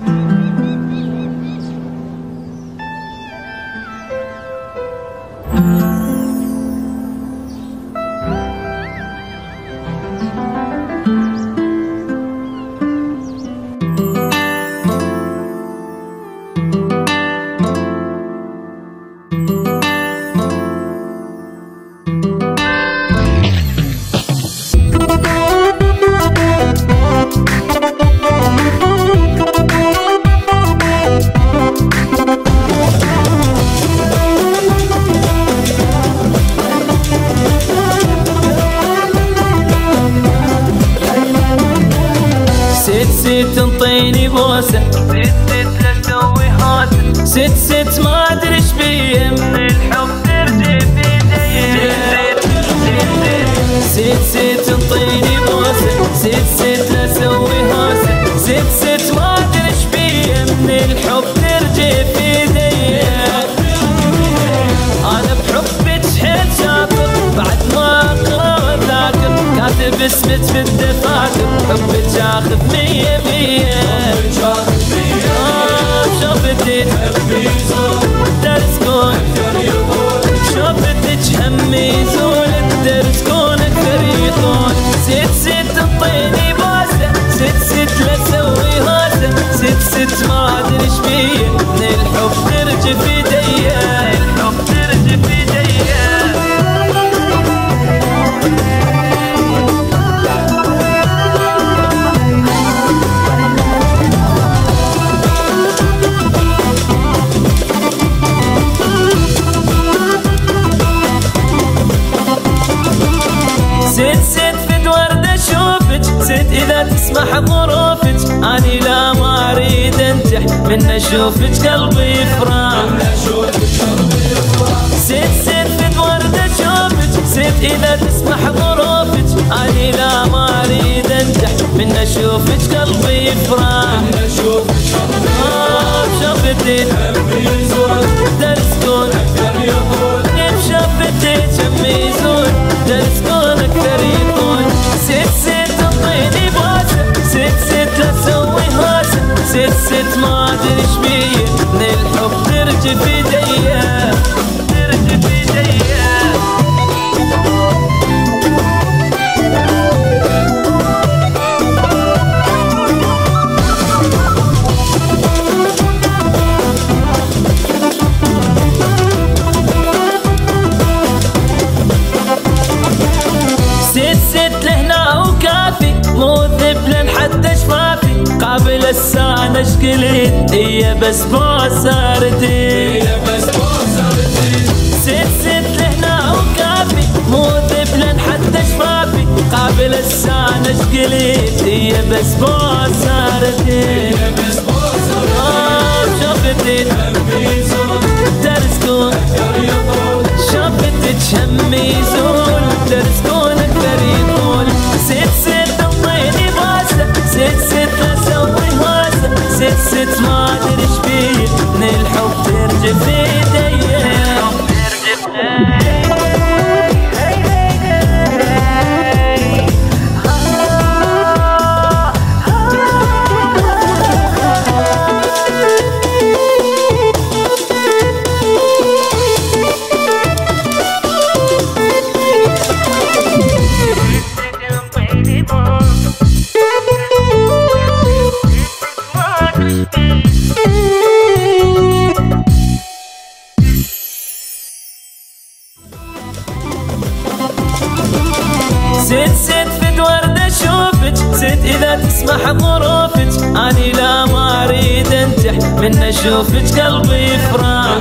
تنطيني بوسه، ست لا تسوي هوسه، ست ما ادري ايش بيه من الحب ترجف ايديه، ست تنطيني بوسه، ست لا تسوي هوسه، ست ما ادري ايش بيه من الحب ترجف ايديه. انا بحبك حيل شاطر بعد ما اقرا وذاكر، كاتب اسمك في الدفاتر، حبك اخذ 100 شوفتك درسكون، شوفتك همي يزول درسكون اكثر يطول. ست تنطيني بوسه، ست لا تسوي هوسه، ست ما ادري ايش بيه من الحب ترجف ايديه، الحب ترجف ايديه. ست في ورد اشوفك، ست اذا تسمح ظروفك، اني لا ما اريد انجح من اشوفك قلبي يفرح. ست في ورد اشوفك، ست اذا تسمح ظروفك، اني لا ما اريد انجح من اشوفك قلبي يفرح. بشوفتك درسكون، بشوفتك همي يزول درسكون اكثر يطول. ست تنطيني بوسه، ست لا تسوي هوسه، ست ما ادري ايش بيه من الحب ترجف ايديه، ترجف ايديه. ست لهنا وكافي، مو ذبل حتى شفافي، قابل السانة اشكلت هي بس بوسارتي، ست لهنا وكافي، مو ذبل حتى شفافي، قابل السانة اشكلت هي بس بوسارتي. شوفتك درسكون، شوفتك همي يزول درسكون اكثر يطول. ست تنطيني بوسه، ست لا تسوي هوسه، ست ما ادري ايش بيه من الحب ترجف ايديه، ترجف ايديه. ست في ورد اشوفك، ست اذا تسمح ظروفك، اني لا ما اريد انجح من اشوفك قلبي يفرح.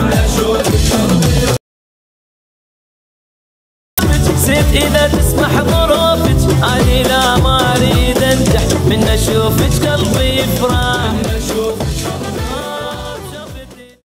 ست اذا تسمح ظروفك، اني لا ما اريد انجح من اشوفك قلبي يفرح.